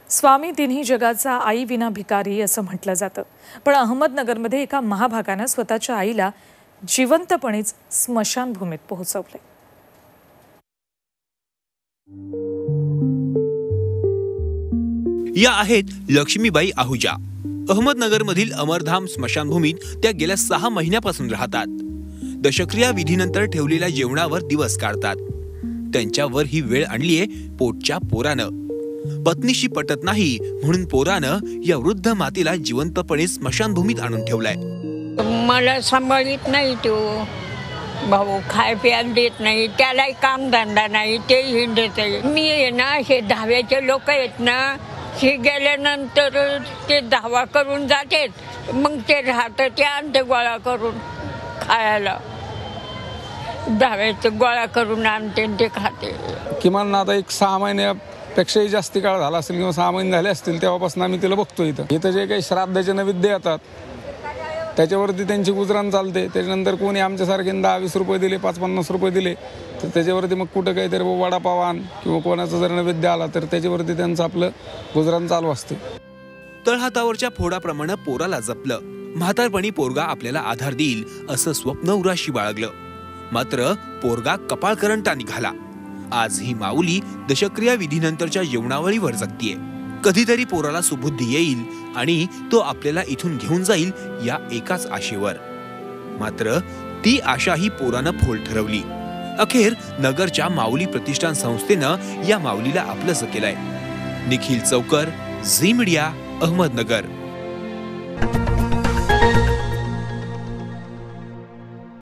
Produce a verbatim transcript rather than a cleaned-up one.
स्वामी तिन्ही जगाचा आई विना भिकारी असं म्हटलं जातं, पण अहमदनगरमध्ये एका महाभागानं स्वतःच्या आईला जिवंतपणेच स्मशानभूमीत पोहोचवले। या आहेत लक्ष्मीबाई आहुजा। अहमदनगरमधील अमरधाम स्मशानभूमीत त्या गेल्या सहा महिन्यापासून राहतात। दशक्रिया विधीनंतर ठेवलेल्या जेवणावर दिवस काढतात। त्यांच्यावर ही वेळ आणलीये पोटच्या पोरानं। पत्नीशी पटत नाही म्हणून पोरानं या वृद्ध मातेला जिवंतपणे स्मशानभूमीत आणून ठेवलाय। मला सांभाळत नाही तो भाऊ, खाय प्यायला देत नाही, त्यालाही काम धंदा नाही, ते हिंडत आहे। मी आहे ना, हे दहाव्याचे लोक आहेत ना, हे गेल्यानंतर ते धावा करून जातात, मग ते राहतं ते आणते गोळा करून खायला, दहाव्याचं गोळा करून आणते ते खाते। किमान आता एक सहा महिने पेक्षाही जास्त काळ झाला असेल किंवा सहा महिने झाले असतील तेव्हापासून आम्ही तिला बघतो। इथं इथं जे काही श्राद्धाचे नैवेद्य येतात त्याच्यावरती त्यांची गुजराण चालते। त्याच्यानंतर कोणी आमच्यासारखे दहा वीस रुपये दिले, पाच पन्नास रुपये दिले तर त्याच्यावरती मग कुठं काहीतरी वडापाव आण किंवा कोणाचा जर नैवेद्य आला तर त्याच्यावरती त्यांचं आपलं गुजराण चालू असते। तळहातावरच्या फोडाप्रमाणे पोराला जपलं, म्हातारपणी पोरगा आपल्याला आधार देईल असं स्वप्न उराशी बाळगलं, मात्र पोरगा कपाळकरंटा निघाला। आज ही माऊली दशक्रिया विधीनंतरच्या जेवणावळीवर जगतीये। कधीतरी पोराला सुबुद्धी येईल आणि तो आपल्याला इथून घेऊन जाईल या एकाच आशेवर, मात्र ती आशा ही पोरानं फोल ठरवली। अखेर नगरच्या माऊली प्रतिष्ठान संस्थेनं या माऊलीला आपलंसं केलंय। निखिल चौकर, झी मीडिया, अहमदनगर।